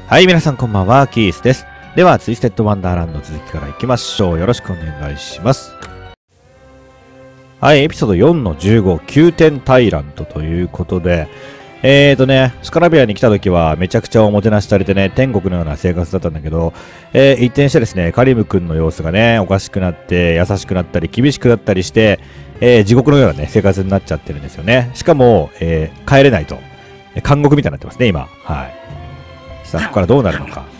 はい、皆さんこんばんは、キースです。では、ツイステッドワンダーランドの続きからいきましょう。よろしくお願いします。はい、エピソード4の15、9点タイラントということで、スカラビアに来た時はめちゃくちゃおもてなしされてね、天国のような生活だったんだけど、一転してですね、カリム君の様子がね、おかしくなって、優しくなったり、厳しくなったりして、地獄のようなね、生活になっちゃってるんですよね。しかも、帰れないと。監獄みたいになってますね、今。はい。さあ、ここからどうなるのか。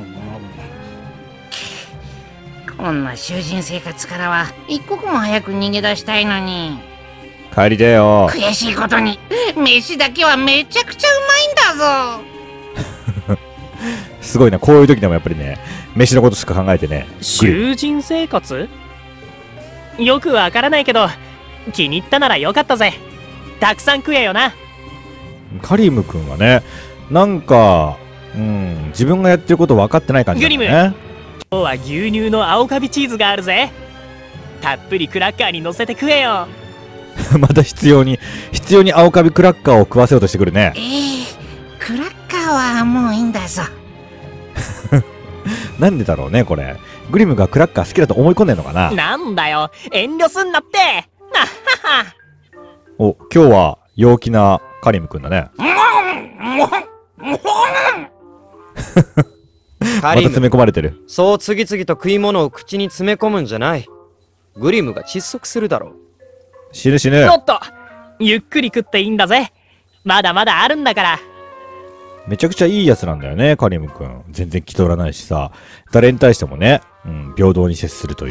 こんな囚人生活からは一刻も早く逃げ出したいのに。 帰りだよ。 悔しいことに飯だけはめちゃくちゃうまいんだぞ。 すごいな、こういう時でもやっぱりね、飯のことしか考えてね。 囚人生活？よくわからないけど気に入ったならよかったぜ。たくさん食えよな。 カリム君はね、なんか自分がやってること分かってない感じだね。 グリム、今日は牛乳の青カビチーズがあるぜ。たっぷりクラッカーに乗せて食えよ。 また必要に青カビクラッカーを食わせようとしてくるね。 クラッカーはもういいんだぞ。 なんでだろうね、これ。グリムがクラッカー好きだと思い込んでんのかな。 なんだよ、遠慮すんなって。 お、今日は陽気なカリム君だね。また詰め込まれてる。 そう次々と食い物を口に詰め込むんじゃない。グリムが窒息するだろう。 死ぬ死ぬ。 おっと、ゆっくり食っていいんだぜ。まだまだあるんだから。 めちゃくちゃいいやつなんだよね、カリム君。全然気取らないしさ、誰に対してもね、平等に接するという。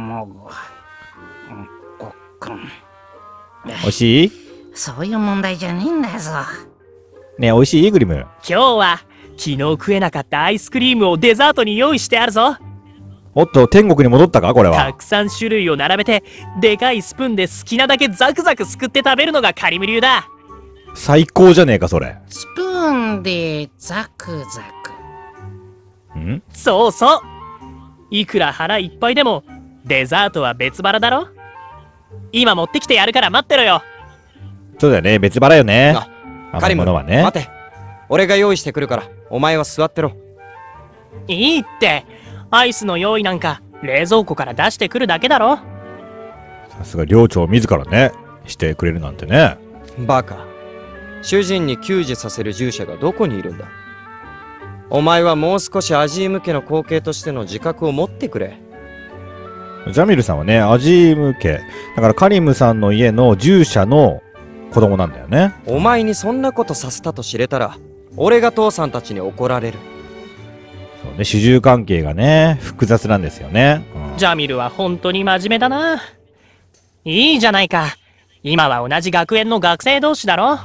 おいしい？ そういう問題じゃねえんだぞ。 ねえ、おいしい？グリム。 今日は昨日食えなかったアイスクリームをデザートに用意してあるぞ。 おっと、天国に戻ったかこれは。 たくさん種類を並べて、でかいスプーンで好きなだけザクザクすくって食べるのがカリム流だ。 最高じゃねえか、それ。 スプーンでザクザク。 そうそう。いくら腹いっぱいでもデザートは別腹だろ。今持ってきてやるから待ってろよ。 そうだよね、別腹よね。 カリム、 はね、 待て。俺が用意してくるからお前は座ってろ。 いいって、アイスの用意なんか冷蔵庫から出してくるだけだろ。 さすが寮長自らね、してくれるなんてね。 バカ。主人に給仕させる従者がどこにいるんだ。お前はもう少しアジーム家の後継としての自覚を持ってくれ。 ジャミルさんはね、アジーム家だからカリムさんの家の従者の子供なんだよね。 お前にそんなことさせたと知れたら俺が父さんたちに怒られる。 そうね、主従関係がね複雑なんですよね。 ジャミルは本当に真面目だな。いいじゃないか、今は同じ学園の学生同士だろ。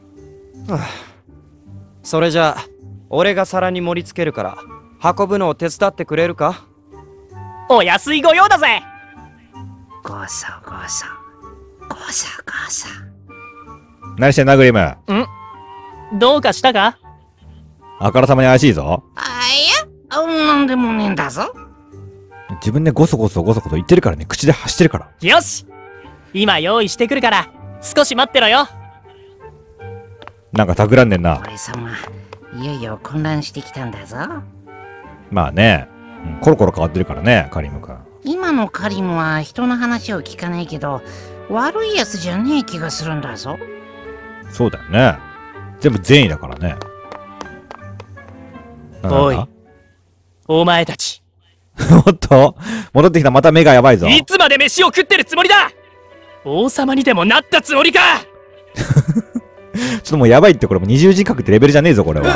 それじゃあ俺が皿に盛り付けるから運ぶのを手伝ってくれるか。 お安いご用だぜ。 ゴソゴソゴソゴソ。 何してんな、グリム。 どうかしたか？ あからさまに怪しいぞ。 いや、なんでもねえんだぞ。 自分でゴソゴソゴソゴソ言ってるからね、口で発してるから。 よし、今用意してくるから少し待ってろよ。 なんか企んでんな。 俺様、いよいよ混乱してきたんだぞ。 まあね、コロコロ変わってるからね、カリム君。 今のカリムは人の話を聞かないけど悪いやつじゃねえ気がするんだぞ。 そうだよね、全部善意だからね。 おい、お前たち。 おっと、戻ってきた。また目がやばいぞ。 いつまで飯を食ってるつもりだ。王様にでもなったつもりか。 ちょっともうやばいって、これもう20時間ってレベルじゃねえぞこれは。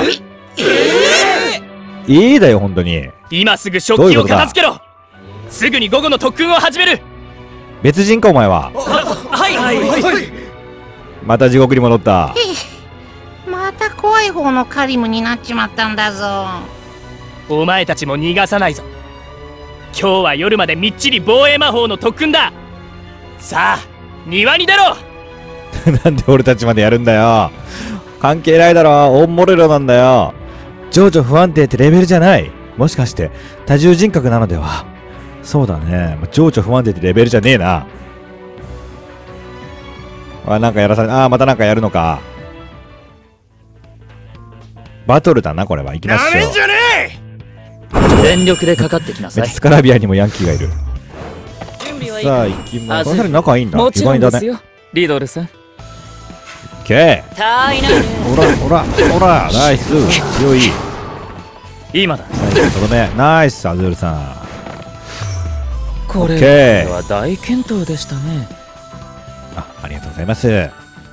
だよ本当に。 今すぐ食器を片付けろ。すぐに午後の特訓を始める。 別人かお前は。 はい。 また地獄に戻った。 また怖い方のカリムになっちまったんだぞ。 お前たちも逃がさないぞ。今日は夜までみっちり防衛魔法の特訓だ。さあ庭に出ろ。 なんで俺たちまでやるんだよ。関係ないだろ、オンモレロなんだよ。情緒不安定ってレベルじゃない。もしかして多重人格なのでは。そうだね、情緒不安定ってレベルじゃねえな。なんかやらされ、またなんかやるのか。 バトルだな、これは。行きましょう。 なめんじゃね全力でかかってきなさい。 メスカラビアにもヤンキーがいる。さあ、行きます。この二人仲いいんだ。 もちろんですね。 よ、リドルさん。 オッケー。 たいなほら、ナイス。強い。 今だ。 とどめ。ナイス、アズールさん。 これオッケーは大健闘でしたね。 ありがとうございます。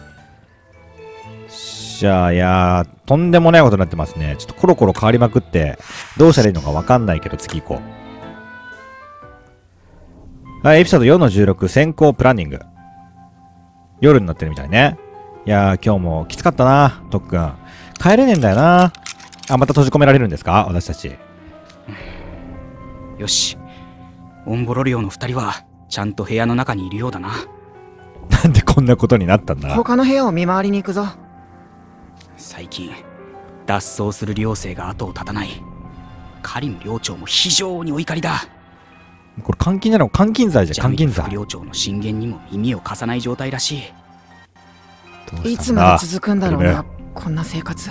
じゃあ、いやー、とんでもないことになってますね。ちょっとコロコロ変わりまくって、どうしたらいいのかわかんないけど、次行こう。はい、エピソード4の16、先行プランニング。夜になってるみたいね。いやー、今日もきつかったな、特訓。帰れねえんだよな。あ、また閉じ込められるんですか、私たち。 よし。オンボロリオの2人はちゃんと部屋の中にいるようだな。 なんでこんなことになったんだ。 他の部屋を見回りに行くぞ。 最近脱走する寮生が後を絶たない。カリム寮長も非常にお怒りだ。 これ監禁なの？監禁罪じゃん、監禁罪。 副寮長の進言にも耳を貸さない状態らしい。 いつまで続くんだろうな、こんな生活。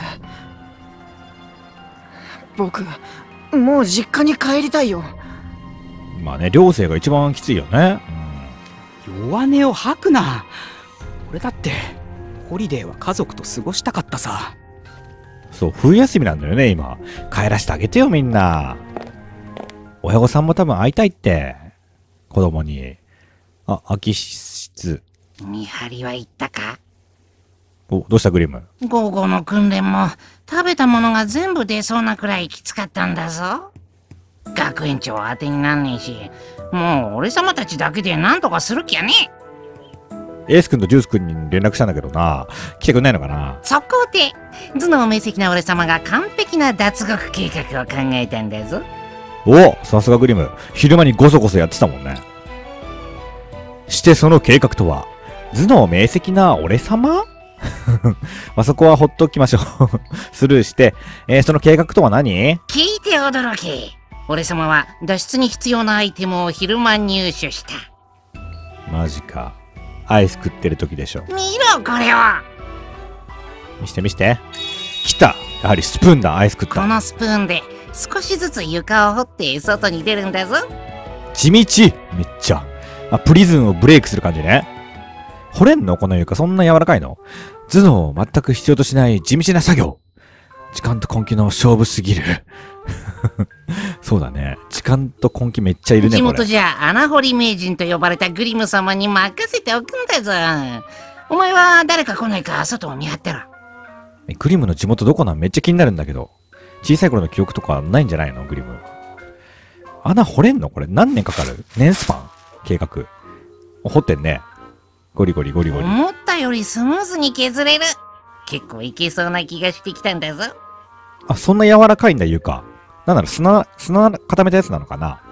僕もう実家に帰りたいよ。 まあね、寮生が一番きついよね。 弱音を吐くな。俺だってホリデーは家族と過ごしたかったさ。 そう、冬休みなんだよね、今。帰らせてあげてよ、みんな。親御さんも多分会いたいって。子供に。あ、空き室。 見張りは行ったか？ お、どうしたグリム？ 午後の訓練も食べたものが全部出そうなくらいきつかったんだぞ。学園長は当てになんねえし、もう俺様たちだけで何とかする気やね。 エース君とジュース君に連絡したんだけどな。来てくんないのかな？ そこで頭脳明晰な俺様が完璧な脱獄計画を考えたんだぞ。 お、さすがグリム。昼間にゴソゴソやってたもんね。してその計画とは、頭脳明晰な俺様まあそこはほっときましょう。スルーして、その計画とは何？ 聞いて驚け。俺様は脱出に必要なアイテムを昼間入手した。 マジか。アイス食ってる時でしょ。 見ろこれを。 見して見して。来た。やはりスプーンだ。アイス食った。 このスプーンで少しずつ床を掘って外に出るんだぞ。 地道。めっちゃ。あ、プリズンをブレイクする感じね。掘れんのこの床。そんな柔らかいの？頭脳を全く必要としない地道な作業。時間と根気の勝負すぎる。そうだね。時間と根気めっちゃいるね。 地元じゃ穴掘り名人と呼ばれたグリム様に任せておくんだぞ。お前は誰か来ないか外を見張ってろ。 グリムの地元どこなん？めっちゃ気になるんだけど。小さい頃の記憶とかないんじゃないのグリム。穴掘れんのこれ何年かかる？年スパン？計画。掘ってんね。ゴリゴリゴリゴリ。 思ったよりスムーズに削れる。結構いけそうな気がしてきたんだぞ。 あ、そんな柔らかいんだ床。なんだろう、砂固めたやつなのかな。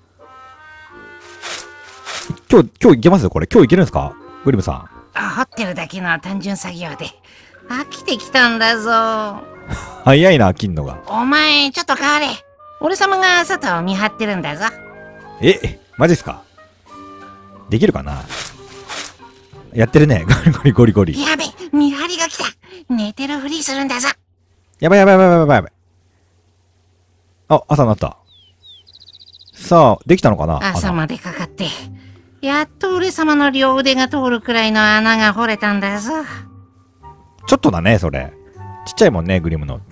今日いけますよこれ。今日いけるんですかグリムさん。 掘ってるだけの単純作業で飽きてきたんだぞ。 早いな、飽きんのが。 お前ちょっと変われ。俺様が外を見張ってるんだぞ。 え、マジっすか？できるかな？やってるね。ゴリゴリゴリゴリ。 やべ、見張りが来た。寝てるふりするんだぞ。 やばいやばいやばいやばいやばい。あ、朝になった。さあ、できたのかな？ 朝までかかって、やっと俺様の両腕が通るくらいの穴が掘れたんだぞ。 ちょっとだね、それ。ちっちゃいもんね、グリムのって。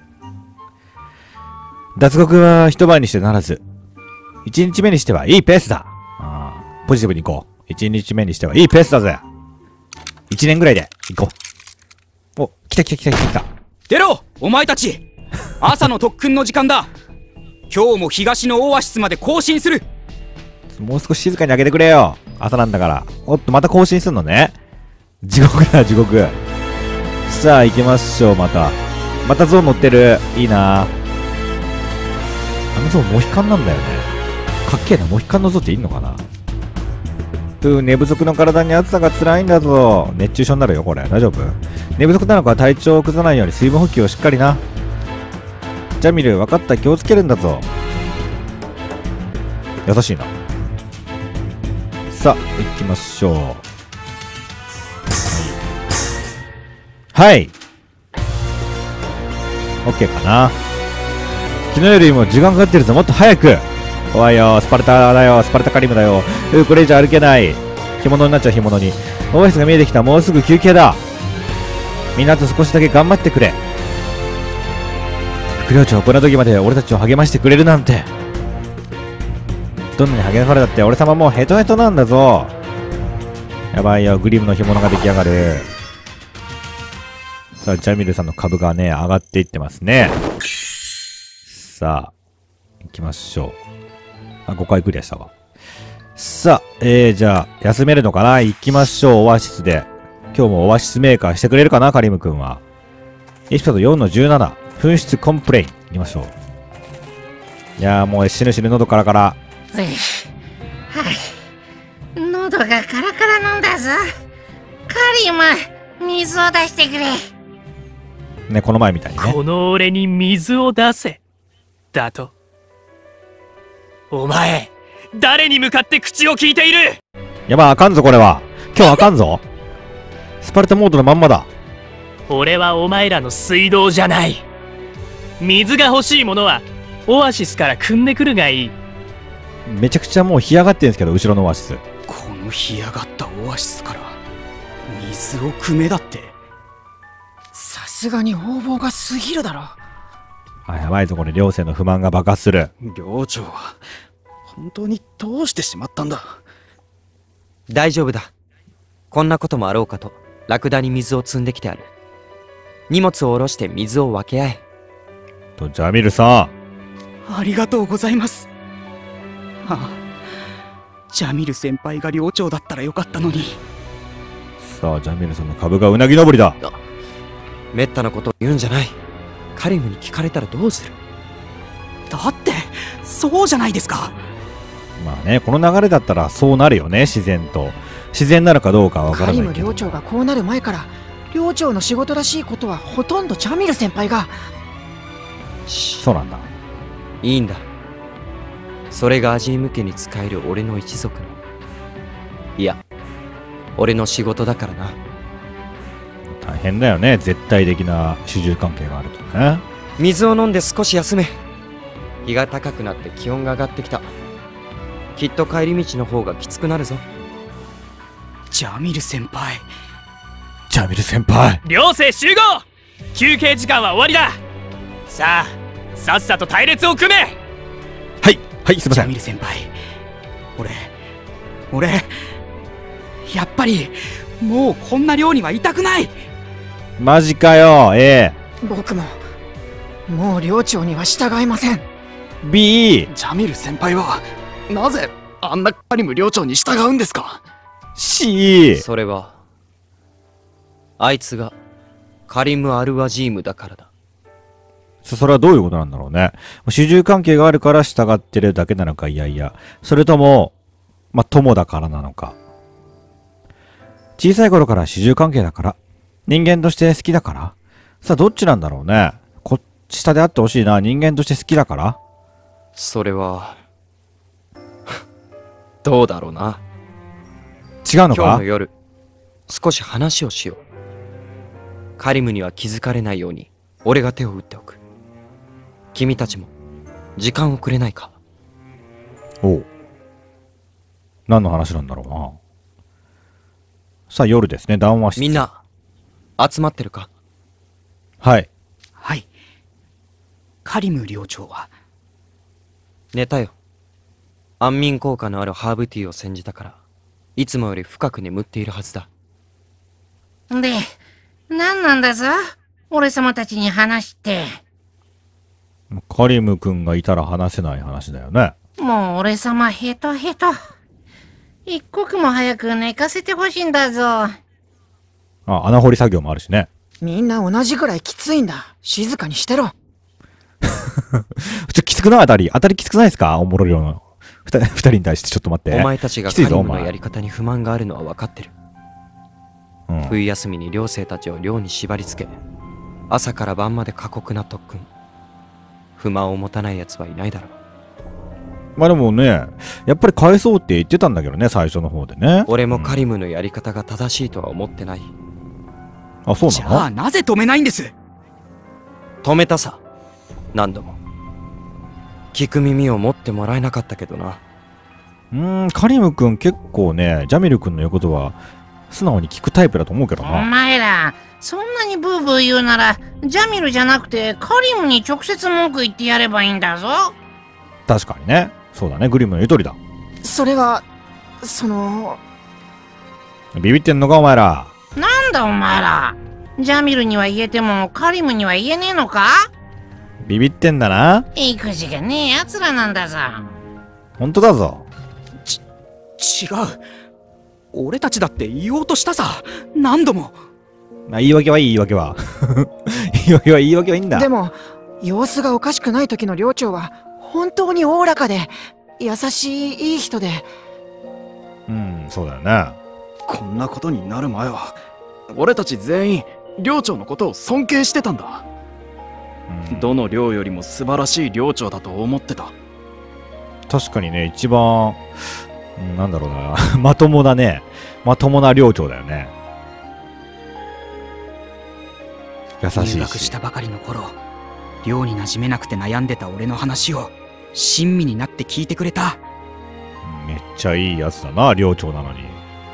脱獄は一晩にしてならず、一日目にしてはいいペースだ。ポジティブに行こう。一日目にしてはいいペースだぜ。一年ぐらいで行こう。お、来た。 出ろお前たち。朝の特訓の時間だ。今日も東のオアシスまで更新する。 もう少し静かにあげてくれよ。朝なんだから。おっと、また更新すんのね。地獄だ、地獄。さあ、行きましょう、またゾウ乗ってる。いいな。あのゾウモヒカンなんだよね。かっけえな、モヒカンのゾウっていんのかな。寝不足の体に暑さが辛いんだぞ。熱中症になるよ、これ。大丈夫？寝不足なのか体調を崩さないように水分補給をしっかりな。ジャミル、分かった、気をつけるんだぞ。優しいな。さあ、行きましょう。はい。 OK かな。昨日よりも時間かかってるぞ。もっと早く。怖いよ。スパルタだよ。スパルタカリムだよ。これ以上歩けない。干物になっちゃう、干物に。オアシスが見えてきた。もうすぐ休憩だ。みんなと少しだけ頑張ってくれ。副寮長、こんな時まで俺たちを励ましてくれるなんて。どんなに励まれたって俺様もうヘトヘトなんだぞ。やばいよ。グリムの干物が出来上がる。さあ、ジャミルさんの株がね、上がっていってますね。さあ、行きましょう。あ、5回クリアしたわ。さあ、じゃあ、休めるのかな？行きましょう、オアシスで。今日もオアシスメーカーしてくれるかな、カリム君は。エピソード4の17、紛失コンプレイン。行きましょう。いやー、もう死ぬ喉カラカラ。 はい。喉がカラカラなんだぞ。カリム、水を出してくれ。 ね、この前みたいにね。 この俺に水を出せ。だと。お前、誰に向かって口を聞いている？ やばい、あかんぞ、これは。今日あかんぞ。スパルタモードのまんまだ。 俺はお前らの水道じゃない。水が欲しいものは、オアシスから汲んでくるがいい。 めちゃくちゃもう干上がってるんですけど、後ろのオアシス。 この干上がったオアシスから水を汲めだって。 さすがに横暴が過ぎるだろ。 あ、やばいぞ、これ、寮生の不満が爆発する。 寮長は本当にどうしてしまったんだ。 大丈夫だ。こんなこともあろうかとラクダに水を積んできてある。荷物を下ろして水を分け合え。 と、ジャミルさありがとうございます。ああ、ジャミル先輩が寮長だったらよかったのに。 ん。さあ、ジャミルさんの株がうなぎ登りだ。 めったなことを言うんじゃない。カリムに聞かれたらどうする？ だってそうじゃないですか。 まあね、この流れだったらそうなるよね、自然と。自然なのかどうかはわからカリムないけど。 寮長がこうなる前から寮長の仕事らしいことはほとんどジャミル先輩が。 そうなんだ。 いいんだ。それがアジーム家に仕える俺の一族の、いや、俺の仕事だからな。 大変だよね、絶対的な主従関係があるとね。 水を飲んで少し休め。日が高くなって気温が上がってきた。きっと帰り道の方がきつくなるぞ。 ジャミル先輩。 ジャミル先輩。 寮生集合！休憩時間は終わりだ。さあ、さっさと隊列を組め。 はい、はい、すいません。 ジャミル先輩。俺、やっぱりもうこんな寮にはいたくない。 マジかよ、 僕ももう寮長には従いません。 B、 ジャミル先輩はなぜあんなカリム寮長に従うんですか？ C。 それはあいつがカリム・アルワジームだからだ。 それはどういうことなんだろうね。主従関係があるから従ってるだけなのか、いやいや。それとも、まあ、友だからなのか。小さい頃から主従関係だから。人間として好きだから。さあ、どっちなんだろうね。こっち下であってほしいな。人間として好きだから。 それはどうだろうな。 違うのか今日の？夜少し話をしよう。カリムには気づかれないように俺が手を打っておく。君たちも時間をくれないか？ おう。何の話なんだろうな。さあ、夜ですね。談話室。 みんな集まってるか？ はい。 はい。カリム寮長は寝たよ。安眠効果のあるハーブティーを煎じたからいつもより深く眠っているはずだ。 で、何なんだぞ俺様たちに話って。 カリム君がいたら話せない話だよね。 もう俺様ヘトヘト。一刻も早く寝かせてほしいんだぞ。 あ、穴掘り作業もあるしね。 みんな同じぐらいきついんだ。静かにしてろ。 きつくない？当たりきつくないですか？おもろりの二人に対して。ちょっと待って。 お前たちがカリムのやり方に不満があるのは分かってる。 うん、 冬休みに寮生たちを寮に縛り付け、朝から晩まで過酷な特訓。不満を持たない奴はいないだろう。 まあでもね、やっぱり返そうって言ってたんだけどね、最初の方でね。 俺もカリムのやり方が正しいとは思ってない。 あ、そうじなの？ ゃあなぜ止めないんです？ 止めたさ。何度も。聞く耳を持ってもらえなかったけどな。 カリム君結構ね、ジャミル君の言うことは素直に聞くタイプだと思うけどおな。 前ら、そんなにブーブー言うなら、ジャミルじゃなくてカリムに直接文句言ってやればいいんだぞ。 確かにね。そうだね、グリムの言う通りだ。 それは、 ビビってんのかお前ら。 なんだお前ら。ジャミルには言えてもカリムには言えねえのか？ ビビってんだな。 育児がねえ奴らなんだぞ。 ほんとだぞ。 違う。俺たちだって言おうとしたさ。何度も。 言い訳はいい、言い訳は。言い訳はいいんだ。 でも、様子がおかしくない時の寮長は、本当におおらかで、優しいいい人で。 そうだよね。 こんなことになる前は、俺たち全員、寮長のことを尊敬してたんだ。どの寮よりも素晴らしい寮長だと思ってた。 確かにね、一番、なんだろうな、まともだね。まともな寮長だよね。優しいし。 入学したばかりの頃、寮に馴染めなくて悩んでた俺の話を親身になって聞いてくれた。 めっちゃいいやつだな、寮長なのに。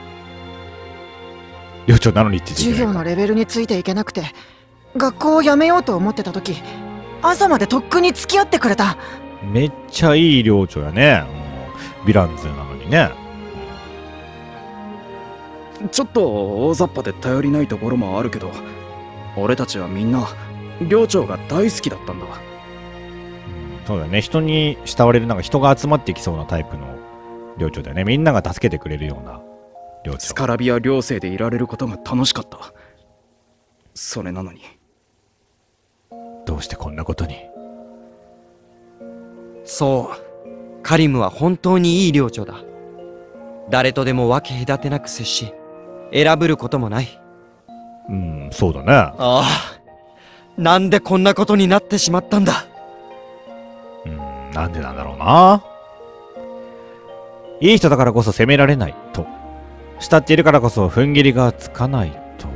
寮長なのにって言って授業のレベルについていけなくて、学校を辞めようと思ってた時、朝までとっくに付き合ってくれた。 めっちゃいい寮長やね。ヴィランズなのにね。 ちょっと大雑把で頼りないところもあるけど、俺たちはみんな寮長が大好きだったんだ。 そうだよね。人に慕われる、なんか人が集まってきそうなタイプの寮長だよね。みんなが助けてくれるような寮長。 スカラビア寮生でいられることが楽しかった。それなのに。 どうしてこんなことに。 そう。カリムは本当にいい寮長だ。誰とでも分け隔てなく接し、選ぶることもない。 そうだね。 ああ。なんでこんなことになってしまったんだ。 なんでなんだろうな。いい人だからこそ責められないと。慕っているからこそ踏ん切りがつかないと。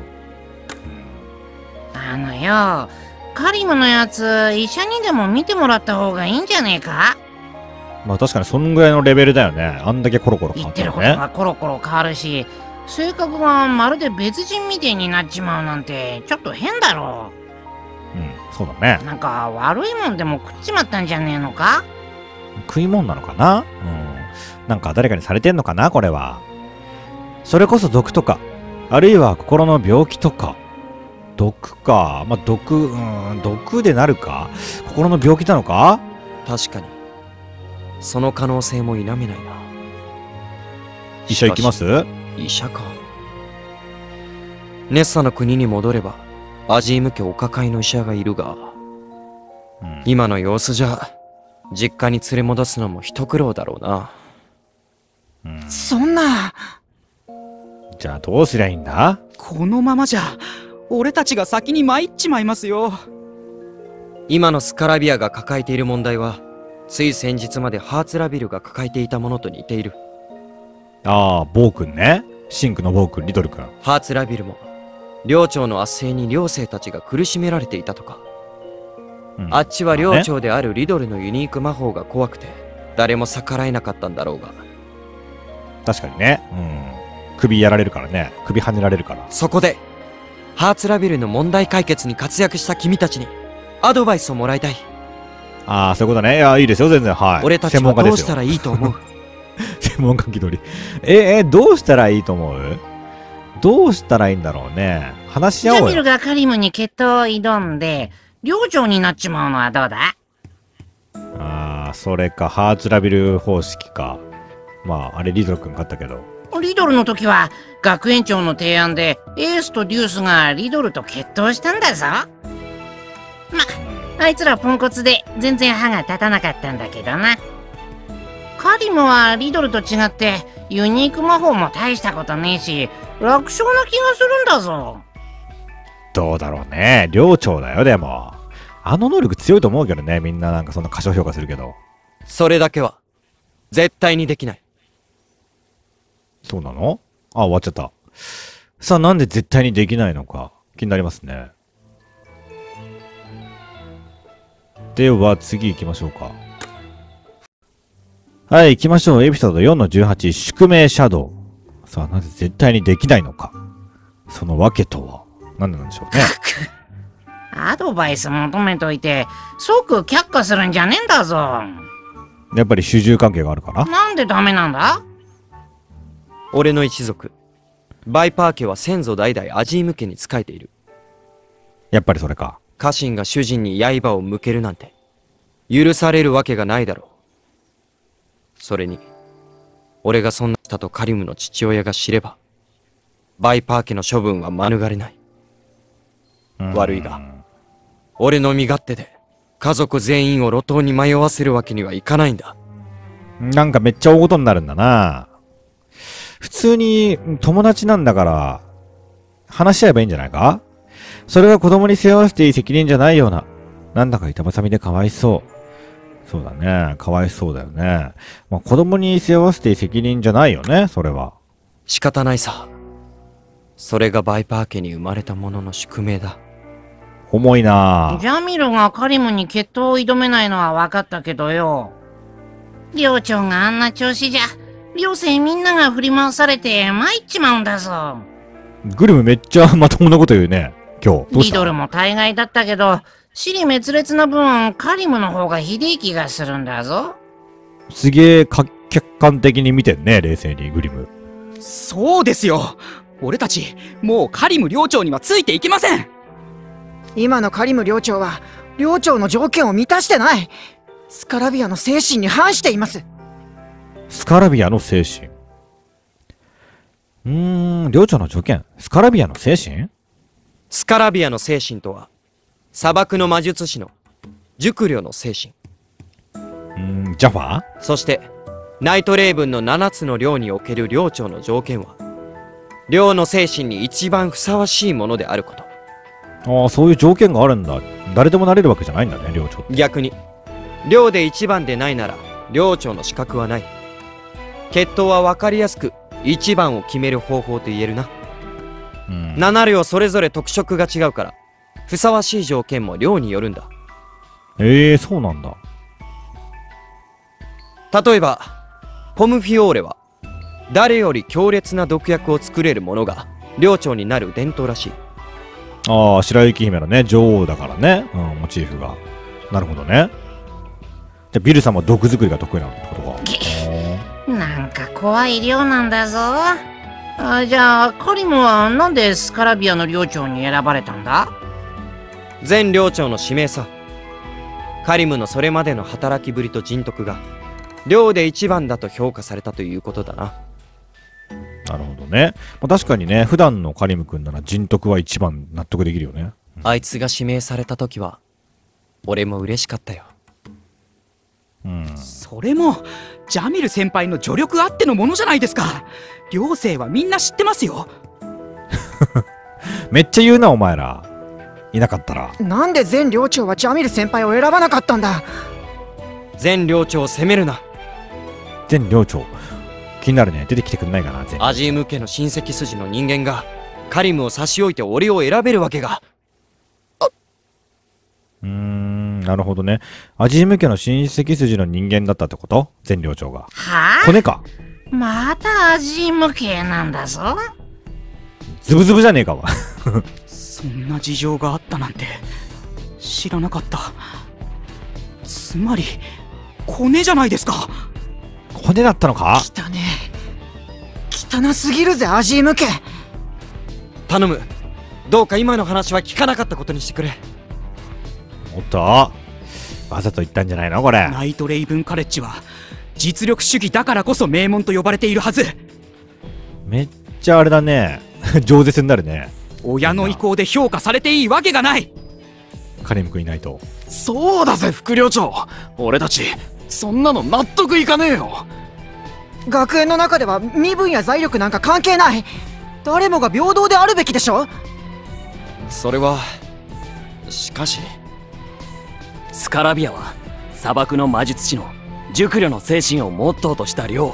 カリムのやつ、医者にでも見てもらった方がいいんじゃねえか？ まあ確かにそんぐらいのレベルだよね。あんだけコロコロ変言ってることわったらね。 がコロコロ変わるし、性格がまるで別人みてえになっちまうなんて、ちょっと変だろ。 そうだね。 なんか悪いもんでも食っちまったんじゃねえのか？ 食い物なのかな。なんか誰かにされてんのかな、これは。それこそ毒とか、あるいは心の病気とか。毒か。毒でなるか。心の病気なのか。 確かに。その可能性も否めないな。 医者行きます？ 医者か。ネッサの国に戻れば、アジーム家お抱えの医者がいるが、今の様子じゃ、実家に連れ戻すのも一苦労だろうな。 そんな。 じゃあどうすりゃいいんだ？ このままじゃ、俺たちが先に参っちまいますよ。 今のスカラビアが抱えている問題は、つい先日までハーツラビルが抱えていたものと似ている。 ああ、ボー君ね。シンクのボー君、リドル君。 ハーツラビルも、寮長の圧政に寮生たちが苦しめられていたとか。あっちは寮長であるリドルのユニーク魔法が怖くて、誰も逆らえなかったんだろうが。 確かにね。首やられるからね。首跳ねられるから。 そこで、ハーツラビルの問題解決に活躍した君たちに、アドバイスをもらいたい。 ああ、そういうことね。いや、いいですよ、全然。はい。 俺たちはどうしたらいいと思う？ 専門家気取り。どうしたらいいと思う？どうしたらいいんだろうね。話し合おうよ。 ジャミルがカリムに決闘を挑んで、寮長になっちまうのはどうだ？ ああ、それか、ハーツラビル方式か。まあ、あれ、リドル君勝ったけど。 リドルの時は、学園長の提案で、エースとデュースがリドルと決闘したんだぞ。あいつらポンコツで全然歯が立たなかったんだけどな。カリムはリドルと違ってユニーク魔法も大したことねえし、楽勝な気がするんだぞ。 どうだろうね。寮長だよ、でも。あの能力強いと思うけどね。みんななんかそんな過小評価するけど。 それだけは、絶対にできない。 そうなの？あ、終わっちゃった。さあ、なんで絶対にできないのか気になりますね。 では次行きましょうか。はい、行きましょう。エピソード4の18、宿命シャドウ。さあ、なぜ絶対にできないのか。その訳とは何なんでしょうね。 アドバイス求めといて、即却下するんじゃねえんだぞ。 やっぱり主従関係があるから。 なんでダメなんだ？ 俺の一族、バイパー家は先祖代々アジーム家に仕えている。 やっぱりそれか。 家臣が主人に刃を向けるなんて、許されるわけがないだろう。それに、俺がそんなしたとカリムの父親が知れば、バイパー家の処分は免れない。悪いが、俺の身勝手で家族全員を路頭に迷わせるわけにはいかないんだ。 なんかめっちゃ大事になるんだな。普通に友達なんだから話し合えばいいんじゃないか。それが子供に背負わせていい責任じゃないような。なんだか板挟みでかわいそう。そうだね。かわいそうだよね。まあ、子供に背負わせていい責任じゃないよね、それは。 仕方ないさ。それがバイパー家に生まれた者の宿命だ。 重いな。 ジャミルがカリムに決闘を挑めないのは分かったけどよ。寮長があんな調子じゃ、寮生みんなが振り回されて参っちまうんだぞ。 グリムめっちゃまともなこと言うね、今日。どうした？ リドルも大概だったけど、尻滅裂な分、カリムの方がひでえ気がするんだぞ。 すげえ客観的に見てんね、冷静にグリム。 そうですよ。俺たち、もうカリム寮長にはついていけません。 今のカリム寮長は寮長の条件を満たしてない。スカラビアの精神に反しています。 スカラビアの精神。寮長の条件、スカラビアの精神？ スカラビアの精神とは、砂漠の魔術師の熟慮の精神。 ジャファー？ そしてナイトレイブンの7つの寮における寮長の条件は、寮の精神に一番ふさわしいものであること。 ああ、そういう条件があるんだ。誰でもなれるわけじゃないんだね、寮長。 逆に寮で一番でないなら寮長の資格はない。決闘は分かりやすく一番を決める方法と言えるな。7寮それぞれ特色が違うから、ふさわしい条件も寮によるんだ。 そうなんだ。 例えばポムフィオーレは誰より強烈な毒薬を作れる者が寮長になる伝統らしい。 ああ、白雪姫のね、女王だからね、モチーフが。なるほどね。じゃあビルさんも毒作りが得意なってことか。 なんか怖い寮なんだぞ。じゃあカリムはなんでスカラビアの寮長に選ばれたんだ？ 前寮長の指名さ。カリムのそれまでの働きぶりと人徳が寮で一番だと評価されたということだな。 なるほどね。まあ、確かにね、普段のカリム君なら人徳は一番納得できるよね。 あいつが指名された時は俺も嬉しかったよ。 それもジャミル先輩の助力あってのものじゃないですか。寮生はみんな知ってますよ。 めっちゃ言うな、お前ら。いなかったら。 なんで前寮長はジャミル先輩を選ばなかったんだ。 前寮長を責めるな。 前寮長気になるね。出てきてくんないかな。 アジーム家の親戚筋の人間がカリムを差し置いて俺を選べるわけが。 なるほどね。アジーム家の親戚筋の人間だったってこと？前寮長が。 はぁ？ 骨か。 またアジーム系なんだぞ。 ズブズブじゃねえかわ。 そんな事情があったなんて知らなかった。つまりコネじゃないですか。 骨だったのか？ 汚ねえ。汚すぎるぜ、アジーム家。 頼む。どうか今の話は聞かなかったことにしてくれ。 おっと、わざと言ったんじゃないのこれ。 ナイトレイブンカレッジは実力主義だからこそ名門と呼ばれているはず。 めっちゃあれだね。饒舌になるね。 親の意向で評価されていいわけがない。 カリム君いないと。 そうだぜ、副寮長。俺たちそんなの納得いかねえよ。 学園の中では身分や財力なんか関係ない。誰もが平等であるべきでしょ。 それはしかしスカラビアは砂漠の魔術師の熟慮の精神をモットーとした寮。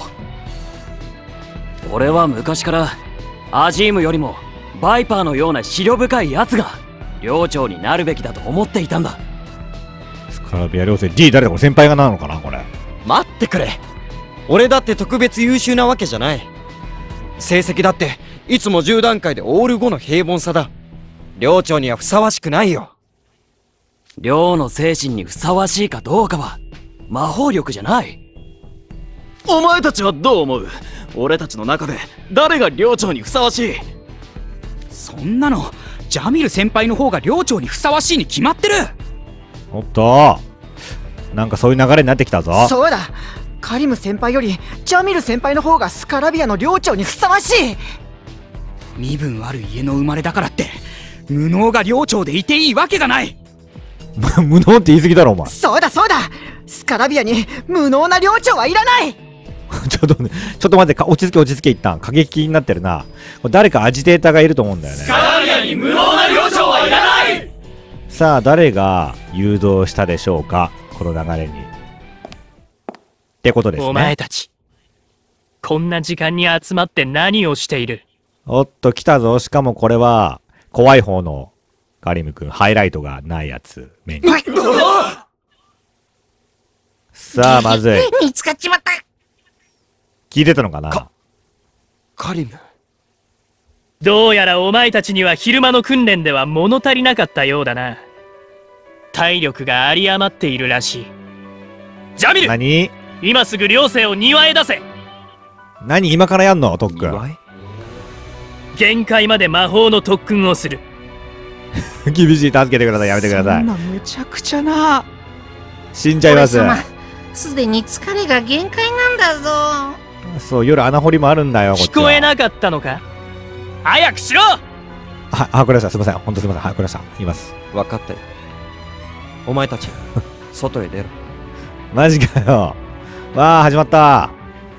俺は昔からアジームよりもバイパーのような思慮深いやつが寮長になるべきだと思っていたんだ。 ススカラビア寮生 D 誰だこれ先輩がなのかなこれ。 待ってくれ。俺だって特別優秀なわけじゃない。成績だっていつも10段階でオール5の平凡さだ。寮長にはふさわしくないよ。 寮の精神にふさわしいかどうかは魔法力じゃない。 お前たちはどう思う？俺たちの中で誰が寮長にふさわしい？ そんなのジャミル先輩の方が寮長にふさわしいに決まってる。 おっと、なんかそういう流れになってきたぞ。 そうだ、カリム先輩よりジャミル先輩の方がスカラビアの寮長にふさわしい。 身分ある家の生まれだからって無能が寮長でいていいわけがない。 無能って言い過ぎだろお前。 そうだそうだ、スカラビアに無能な寮長はいらない。 ちょっと待って、落ち着け一旦。過激になってるな。これ誰かアジテーターがいると思うんだよね。 スカラビアに無能な寮長はいらない。 さあ誰が誘導したでしょうか、この流れに。ってことですね。 お前たちこんな時間に集まって何をしている？ おっと来たぞ。しかもこれは怖い方のカリム君、ハイライトがないやつメイン。さあまずい。 見つかっちまった。 聞いてたのかな。 カリム。 どうやらお前たちには昼間の訓練では物足りなかったようだな。体力が有り余っているらしい。ジャミル、 何今すぐ寮生を庭へ出せ。 何今からやんの特訓。 限界まで魔法の特訓をする。 厳しい、助けてください。やめてください。 そんなむちゃくちゃな。 死んじゃいます。 すでに疲れが限界なんだぞ。 そう、夜穴掘りもあるんだよ。こっちは聞こえなかったのか？早くしろ。 はくらさん、すみません。本当すみません。はくらさん、います。 分かったよ。お前たち外へ出ろ。 マジかよ。わあ、始まった。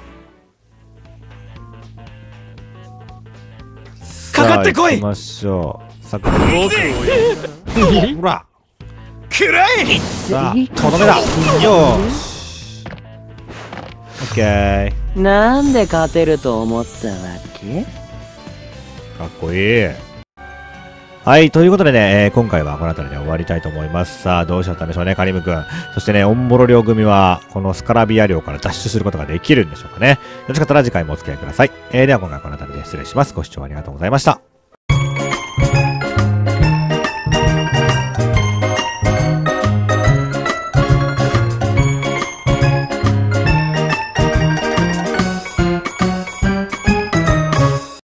かかってこい。 行きましょう。さくら。ほら。 くらい。 さあ、とどめだ。よーし。オッケー。 なんで勝てると思ったわけ？ かっこいい。はい、ということでね、今回はこの辺りで終わりたいと思います。さあ、どうしちゃったんでしょうね、カリム君。そしてね、オンボロ寮組は、このスカラビア寮から脱出することができるんでしょうかね。よろしかったら次回もお付き合いください。では今回はこの辺りで失礼します。ご視聴ありがとうございました。